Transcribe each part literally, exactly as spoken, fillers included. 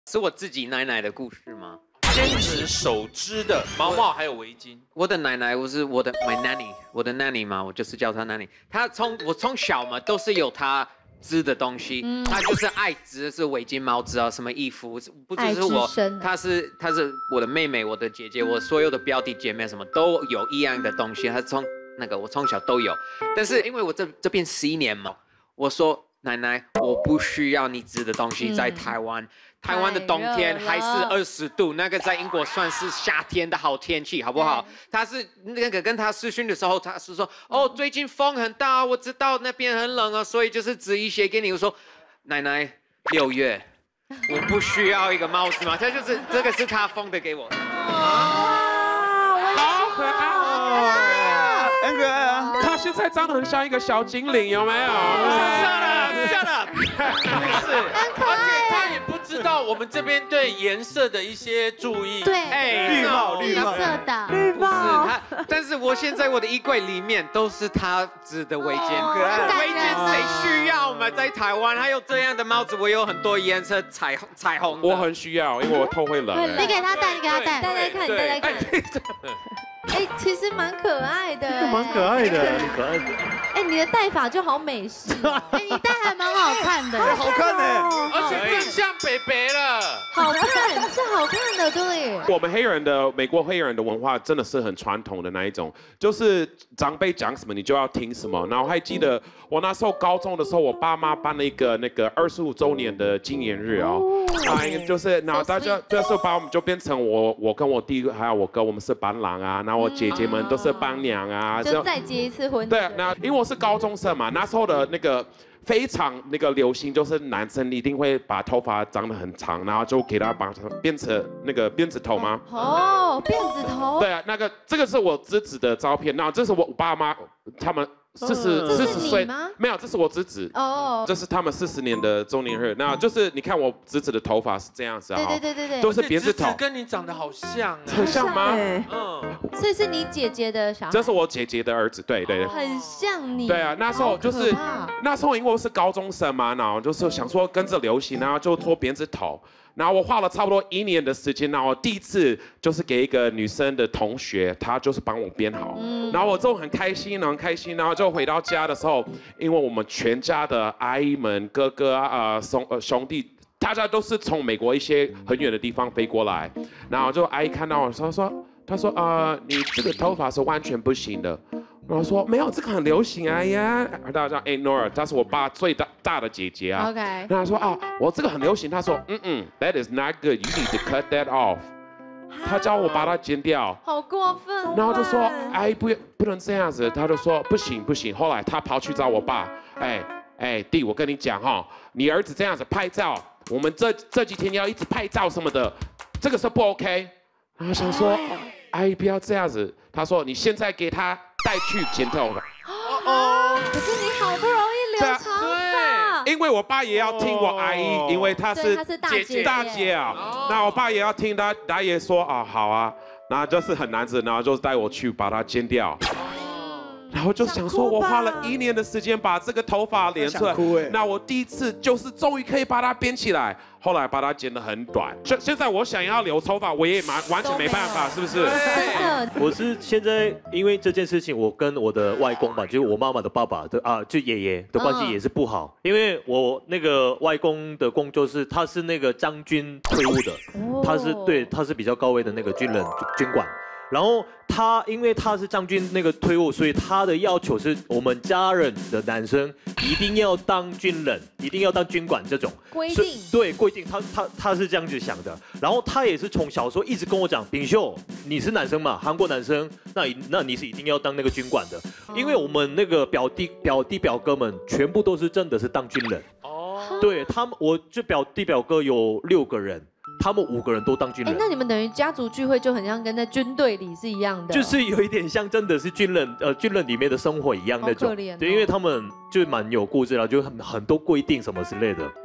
是我自己奶奶的故事吗？ 坚持手织的毛帽还有围巾。 我的奶奶，我是我的 my nanny， 我的 nanny 嘛，我就是叫她 nanny。她从我从小嘛都是有她织的东西，嗯、她就是爱织，是围巾、毛织啊，什么衣服，不只是我，她是她是我的妹妹，我的姐姐，我所有的表弟姐妹什么都有一样的东西，她从那个我从小都有，但是因为我这这边十一年嘛，我说奶奶，我不需要你织的东西，在台湾。嗯台湾的冬天还是二十度，那个在英国算是夏天的好天气，好不好？他是那个跟他视讯的时候，他是说，哦，最近风很大，我知道那边很冷啊，所以就是织一些给你。我说，奶奶，六月，我不需要一个帽子嘛，他就是这个是他封的给我。 哇，好可爱哦， 很可爱啊！ 他现在长得很像一个小精灵，有没有 ？Shut up, shut up！ 不是，而且他也不知道我们这边对颜色的一些注意。 对， 哎，绿帽，绿帽， 绿色的， 绿帽。 他，但是我现在我的衣柜里面都是他织的围巾，可爱。围巾谁需要嘛？在台湾还有这样的帽子，我有很多颜色，彩虹彩虹。 我很需要，因为我头会冷。 你给他戴，你给他戴， 戴戴看，戴戴看。哎，其实蛮可爱的， 蛮可爱的，很可爱的。 哎，你的戴法就好美式， 哎，你戴还蛮好看的， 好看呢， 而且更像北北了， 好看，是好看的，对。 我们黑人的美国黑人的文化真的是很传统的那一种，就是长辈讲什么你就要听什么。然后还记得我那时候高中的时候，我爸妈办了一个那个二十五周年的纪念日哦，啊，就是然后大家这时候把我们就变成我我跟我弟还有我哥，我们是伴郎啊，然后我姐姐们都是伴娘啊， 就再结一次婚。 对，那因为我是高中生嘛，那时候的那个非常那个流行，就是男生一定会把头发长得很长，然后就给他绑成辫子那个辫子头吗？ 哦，辫子头。 对啊，那个这个是我侄子的照片，那这是我爸妈他们四十四十岁吗？没有，这是我侄子。哦，这是他们四十年的周年日，那就是你看我侄子的头发是这样子啊， 对对对对对， 都是辫子头， 跟你长得好像， 很像吗？ 嗯，所以是你姐姐的小孩。 这是我姐姐的儿子，对对对， 很像你。 对啊，那时候就是那时候因为我是高中生嘛，然后就是想说跟着流行，然后就做辫子头。然后我花了差不多一年的时间，然后第一次就是给一个女生的同学，她就是帮我编好，嗯、然后我就很开心，很开心，然后就回到家的时候，因为我们全家的阿姨们、哥哥啊、呃、兄呃兄弟，大家都是从美国一些很远的地方飞过来，然后就阿姨看到我说说，她说啊、呃，你这个头发是完全不行的。然后说没有，这个很流行啊呀！大家叫 A Nora， 她是我爸最大大的姐姐啊。 OK。然后她说啊，我这个很流行。她说嗯嗯 ，That is not good. You need to cut that off。她叫我把它剪掉。 好过分。 然后就说哎不不能这样子，她就说不行不行。后来她跑去找我爸，哎哎弟，我跟你讲哈，你儿子这样子拍照，我们这这几天要一直拍照什么的，这个是不 OK。然后想说哎不要这样子，她说你现在给他。带去剪头发。 哦哦，可是你好不容易留长发。 因为我爸也要听我阿姨，因为她是姐姐大姐啊。那我爸也要听他，他也说啊好啊，然后就是很难子，然后就带我去把它剪掉。然后就想说，我花了一年的时间把这个头发连出来，那我第一次就是终于可以把它编起来，后来把它剪得很短。现现在我想要留头发，我也完完全没办法，是不是？ 我是现在因为这件事情，我跟我的外公吧，就是我妈妈的爸爸的啊，就爷爷的关系也是不好，因为我那个外公的工作是他是那个将军退伍的，他是对他是比较高位的那个军人军管。然后他因为他是将军那个退伍，所以他的要求是我们家人的男生一定要当军人，一定要当军管这种规定。 对规定，他他他是这样子想的。然后他也是从小时候一直跟我讲，炳秀，你是男生嘛，韩国男生，那那你是一定要当那个军管的，因为我们那个表弟表弟表哥们全部都是真的是当军人。哦。对他们，我这表弟表哥有六个人。他们五个人都当军人， 哎，那你们等于家族聚会就很像跟在军队里是一样的， 就是有一点像真的是军人，呃，军人里面的生活一样那种。 好可怜哦。 对，因为他们就蛮有故事了，就很很多规定什么之类的。 嗯，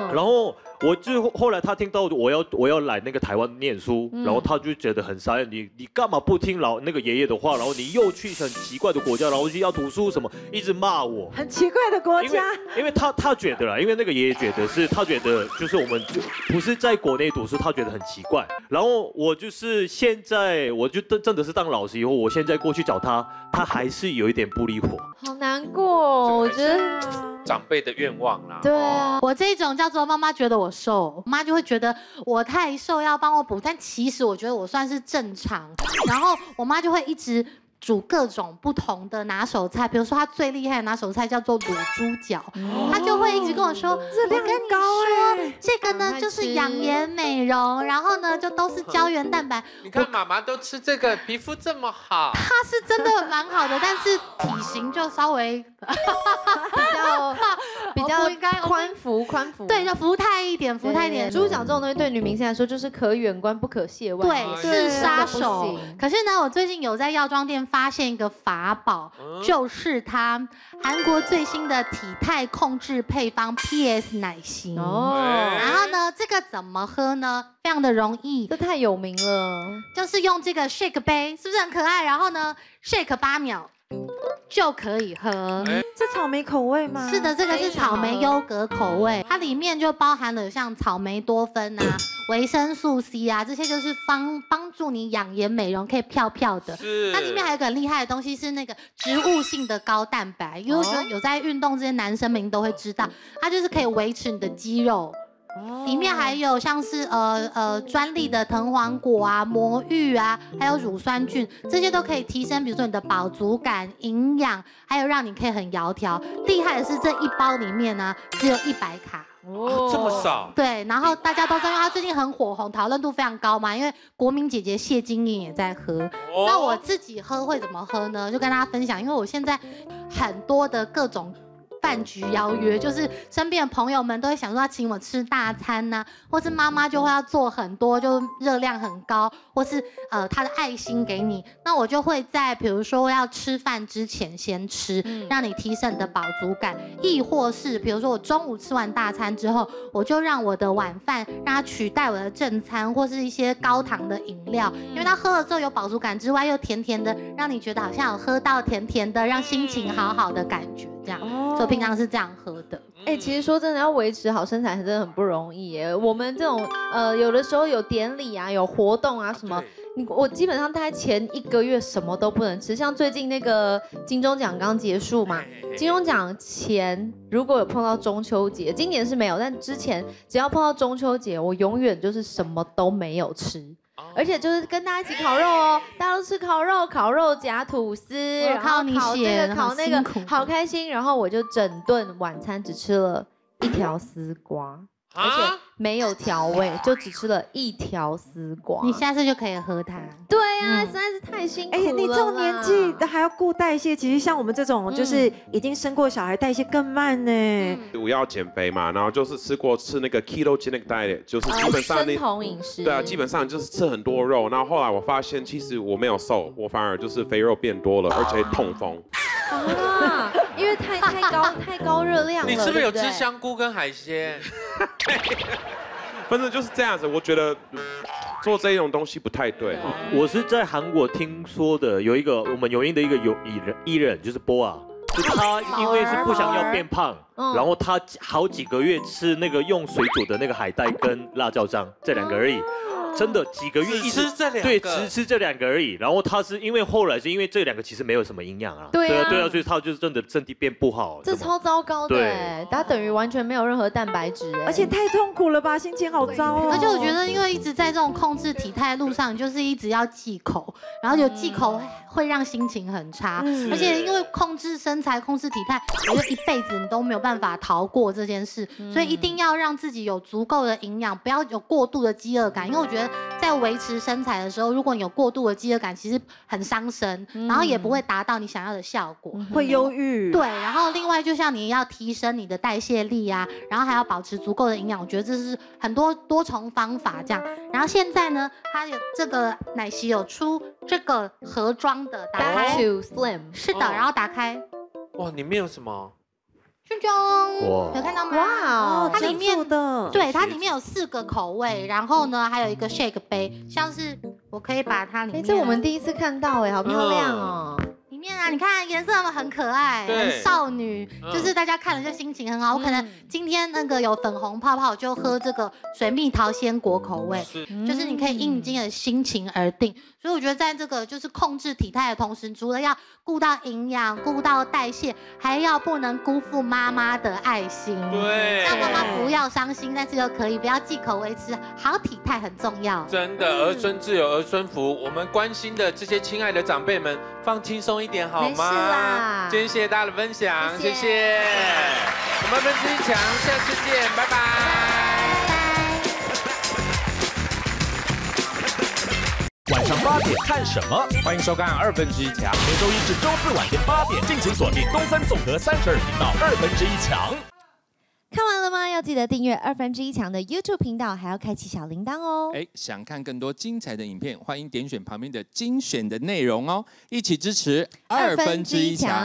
嗯，然后我就后来他听到我要我要来那个台湾念书，然后他就觉得很傻眼，你你干嘛不听老那个爷爷的话，然后你又去很奇怪的国家，然后就要读书什么，一直骂我。 很奇怪的国家， 因为因为他他觉得啦，因为那个爷爷觉得是他觉得就是我们就不是在国内读书，他觉得很奇怪。然后我就是现在我就真真的是当老师以后，我现在过去找他，他还是有一点不离谱。 好难过哦，我觉得长辈的愿望啦。 对啊， 我这种叫做妈妈觉得我瘦，妈就会觉得我太瘦要帮我补，但其实我觉得我算是正常。然后我妈就会一直煮各种不同的拿手菜，比如说她最厉害的拿手菜叫做卤猪脚，她就会一直跟我说， 这量很高哎， 这个呢就是养颜美容，然后呢就都是胶原蛋白。 你看妈妈都吃这个，皮肤这么好。 她是真的蛮好的，但是体型就稍微比较比较应该宽幅宽幅， 对，就福态一点，福态一点。 猪脚这种东西对女明星来说就是可远观不可亵玩， 对，是杀手。可是呢，我最近有在药妆店发现一个法宝，嗯、就是它韩国最新的体态控制配方 P S 奶昔哦。然后呢，这个怎么喝呢？非常的容易， 这太有名了。 就是用这个 shake 杯，是不是很可爱？然后呢 ，shake 八秒。就可以喝， 是草莓口味吗？ 是的，这个是草莓优格口味，它里面就包含了像草莓多酚啊、维生素 C 啊，这些就是帮帮助你养颜美容，可以漂漂的。它里面还有一个很厉害的东西是那个植物性的高蛋白，因为我觉得有在运动这些男生们都会知道，它就是可以维持你的肌肉。里面还有像是呃呃专利的藤黄果啊、魔芋啊，还有乳酸菌，这些都可以提升，比如说你的饱足感、营养，还有让你可以很窈窕。厉害的是这一包里面呢只有一百卡。 哦，这么少？ 对，然后大家都知道，因为它最近很火红，讨论度非常高嘛。因为国民姐姐谢金燕也在喝。哦、那我自己喝会怎么喝呢？就跟大家分享，因为我现在很多的各种饭局邀约，就是身边的朋友们都会想说要请我吃大餐呐、啊，或是妈妈就会要做很多，就热量很高，或是呃她的爱心给你，那我就会在比如说要吃饭之前先吃，嗯、让你提升你的饱足感，亦或是比如说我中午吃完大餐之后，我就让我的晚饭让它取代我的正餐，或是一些高糖的饮料，因为它喝了之后有饱足感之外，又甜甜的，让你觉得好像有喝到甜甜的，让心情好好的感觉，这样。哦，所以平常是这样喝的。 哎、欸，其实说真的，要维持好身材真的很不容易耶。我们这种呃，有的时候有典礼啊，有活动啊什么，你我基本上大概前一个月什么都不能吃。像最近那个金钟奖刚结束嘛，金钟奖前如果有碰到中秋节，今年是没有，但之前只要碰到中秋节，我永远就是什么都没有吃。而且就是跟大家一起烤肉哦，大家都吃烤肉，烤肉夹吐司，然后烤这个烤那个，好开心。然后我就整顿晚餐只吃了一条丝瓜，而且没有调味，就只吃了一条丝瓜。 你下次就可以喝它。 对呀、啊，实在是太辛苦了。哎、 欸，你这种年纪还要顾代谢，其实像我们这种就是已经生过小孩，代谢更慢呢。嗯、 我要减肥嘛，然后就是吃过吃那个 ketogenic diet， 就是基本上那、 呃、生酮饮食。 对啊，基本上就是吃很多肉，然后后来我发现其实我没有瘦，我反而就是肥肉变多了，而且痛风。 啊，因为太太高太高热量了。 你是不是有吃香菇跟海鲜？ 反正就是这样子，我觉得做这种东西不太对。 我是在韩国听说的，有一个我们有印的一个有艺人艺人就是波啊，就他因为是不想要变胖，然后他好几个月吃那个用水煮的那个海带跟辣椒酱这两个而已。真的几个月一直吃这两个， 对，只吃这两个而已。然后他是因为后来是因为这两个其实没有什么营养啊， 对啊， 对啊，所以他就是真的身体变不好。 这超糟糕的哎，他等于完全没有任何蛋白质哎， 而且太痛苦了吧，心情好糟哦。 而且我觉得，因为一直在这种控制体态的路上，就是一直要忌口，然后有忌口会让心情很差。嗯、而且因为控制身材、控制体态，我觉得一辈子你都没有办法逃过这件事，嗯、所以一定要让自己有足够的营养，不要有过度的饥饿感。因为我觉得在维持身材的时候，如果你有过度的饥饿感，其实很伤身，嗯、然后也不会达到你想要的效果， 嗯、会忧郁。 对，然后另外就像你要提升你的代谢力啊，然后还要保持足够的营养，我觉得这是很多多重方法这样。然后现在呢，它有这个奶昔有出这个盒装的，打开 Slim， 是的，然后打开， 哇，里面有什么？ 就就哇有看到吗？ 哇， 它里面的， 对，它里面有四个口味，然后呢还有一个 shake 杯，像是我可以把它里哎， 面， 这我们第一次看到哎，好漂亮哦。 里面啊，你看颜色很可爱， 对很少女， 嗯就是大家看了就心情很好。我可能今天那个有粉红泡泡，就喝这个水蜜桃鲜果口味， 是就是你可以应你今天的心情而定。所以我觉得在这个就是控制体态的同时，除了要顾到营养、顾到代谢，还要不能辜负妈妈的爱心。 对， 让妈妈不要伤心，但是又可以不要忌口，维持好体态很重要。 真的，儿孙自有儿孙福。我们关心的这些亲爱的长辈们，放轻松一点好吗？ 没事啦今天谢谢大家的分享， 谢谢谢谢。我们分之一强，下次见，拜拜。 晚上八点看什么？欢迎收看二分之一强，每周一至周四晚间八点，敬请锁定东森综合三十二频道二分之一强。 看完了吗？要记得订阅二分之一强的 YouTube 频道，还要开启小铃铛哦。 哎，想看更多精彩的影片，欢迎点选旁边的精选的内容哦，一起支持二分之一强。